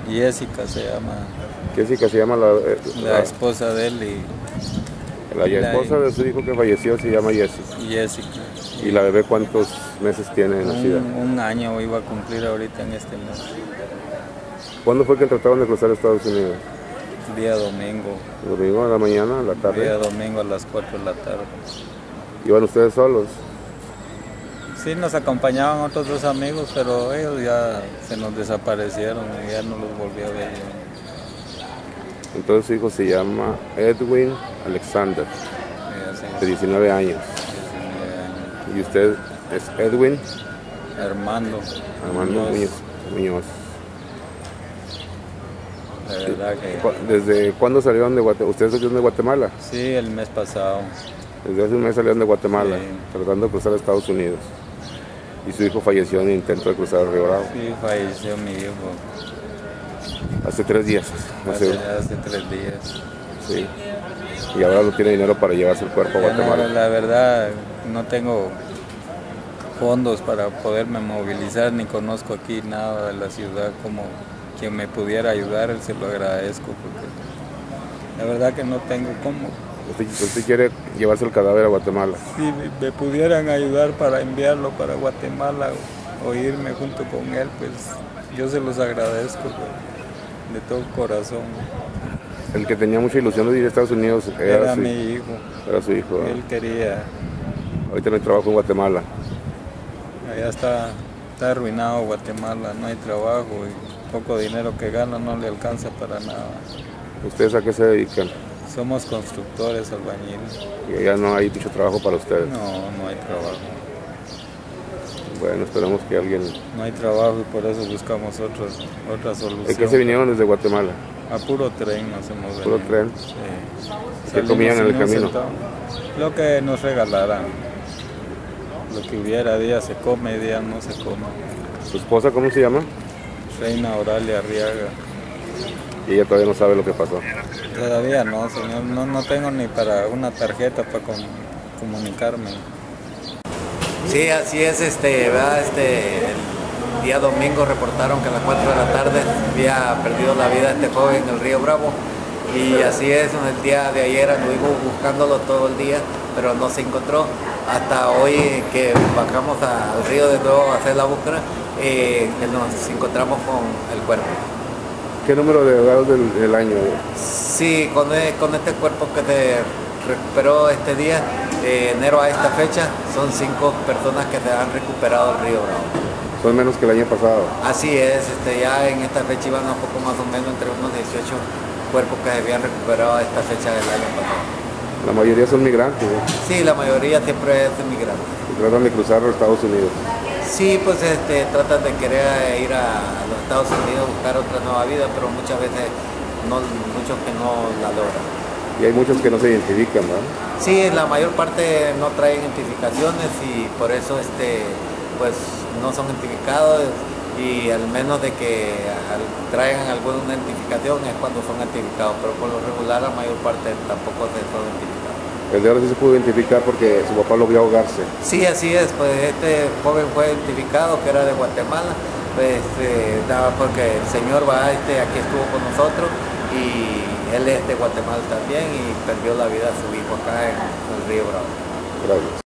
Jessica se llama. Jessica se llama La esposa de él la esposa de su hijo que falleció se llama Jessica. Jessica. ¿Y la bebé cuántos meses tiene de nacida? Un año iba a cumplir ahorita en este mes. ¿Cuándo fue que trataron de cruzar a Estados Unidos? Día domingo. ¿Domingo a la mañana, a la tarde? Día domingo a las 4 de la tarde. ¿Iban ustedes solos? Sí, nos acompañaban otros 2 amigos, pero ellos ya se nos desaparecieron y ya no los volví a ver yo. Entonces su hijo se llama Edwin Alexander, de 19 años. 19 años. ¿Y usted es Edwin? Armando Muñoz. La verdad que... ¿Desde cuándo salieron de Guatemala? ¿Ustedes salieron de Guatemala? Sí, el mes pasado. Desde hace un mes salieron de Guatemala, Sí. tratando de cruzar a Estados Unidos. Y su hijo falleció en el intento de cruzar el Río Bravo. Sí, falleció mi hijo Hace 3 días. hace 3 días. Sí. Y ahora no tiene dinero para llevarse el cuerpo a Ya Guatemala. no, la verdad, no tengo fondos para poderme movilizar, ni conozco aquí nada de la ciudad, como quien me pudiera ayudar, se lo agradezco, porque la verdad que no tengo cómo. ¿Usted quiere llevarse el cadáver a Guatemala? Si me pudieran ayudar para enviarlo para Guatemala o irme junto con él, pues yo se los agradezco de todo corazón. El que tenía mucha ilusión de ir a Estados Unidos Era mi hijo. Era su hijo. Él quería. Ahorita no hay trabajo en Guatemala. Allá está arruinado Guatemala, no hay trabajo y poco dinero que gana no le alcanza para nada. ¿Ustedes a qué se dedican? Somos constructores, albañiles. Y allá no hay mucho trabajo para ustedes. No, no hay trabajo. Bueno, esperemos que alguien... No hay trabajo y por eso buscamos otra solución. ¿En qué se vinieron desde Guatemala? A puro tren nos hemos venido. ¿Puro tren? Sí. ¿Qué comían en el camino? Lo que nos regalaran. Lo que hubiera, día se come, día no se come. ¿Su esposa cómo se llama? Reina Oralia Arriaga. Y ella todavía no sabe lo que pasó. Todavía no, señor. No tengo ni para una tarjeta para comunicarme. Sí, así es, ¿verdad? El día domingo reportaron que a las 4 de la tarde había perdido la vida este joven en el Río Bravo. Y así es, el día de ayer anduvimos buscándolo todo el día, pero no se encontró. Hasta hoy que bajamos al río de nuevo a hacer la búsqueda, nos encontramos con el cuerpo. ¿Qué número de grados del año? Sí, con este cuerpo que se recuperó este día, de enero a esta fecha, son 5 personas que se han recuperado el Río Bravo. Son menos que el año pasado. Así es, ya en esta fecha iban un poco más o menos entre unos 18 cuerpos que se habían recuperado a esta fecha del año pasado. La mayoría son migrantes, ¿eh? Sí, la mayoría siempre es inmigrante. Y tratan de cruzar a Estados Unidos. Sí, pues tratan de querer ir a los Estados Unidos a buscar otra nueva vida, pero muchas veces muchos que no la logran. Y hay muchos que no se identifican, ¿verdad? Sí, la mayor parte no traen identificaciones y por eso pues no son identificados, y al menos de que traigan alguna identificación es cuando son identificados, pero por lo regular la mayor parte tampoco se son identificados. El de ahora sí se pudo identificar porque su papá lo vio ahogarse. Sí, así es, pues este joven fue identificado que era de Guatemala, pues porque el señor aquí estuvo con nosotros y él es de Guatemala también y perdió la vida de su hijo acá en el Río Bravo. Gracias.